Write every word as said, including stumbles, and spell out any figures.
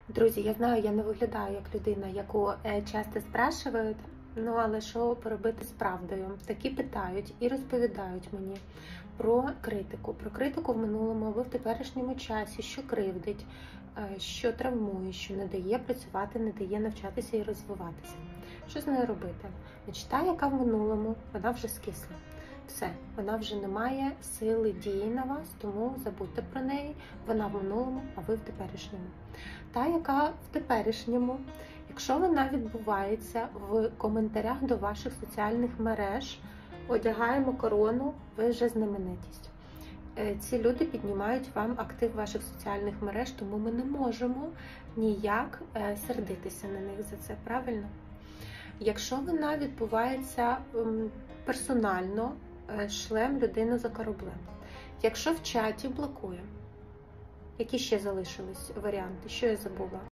Друзі, я знаю, я не виглядаю як людина, яку е, часто спрашують, ну але що поробити з правдою? Такі питають і розповідають мені про критику. Про критику в минулому або в теперішньому часі, що кривдить, е, що травмує, що не дає працювати, не дає навчатися і розвиватися. Що з нею робити? Значить, та, яка в минулому, вона вже скисла. Все, вона вже не має сили дії на вас, тому забудьте про неї. Вона в минулому, а ви в теперішньому. Та, яка в теперішньому, якщо вона відбувається в коментарях до ваших соціальних мереж, одягаємо корону, ви вже знаменитість. Ці люди піднімають вам актив ваших соціальних мереж, тому ми не можемо ніяк сердитися на них за це, правильно? Якщо вона відбувається персонально, шлем людину за кораблем. Якщо в чаті блокує, які ще залишились варіанти? Що я забула?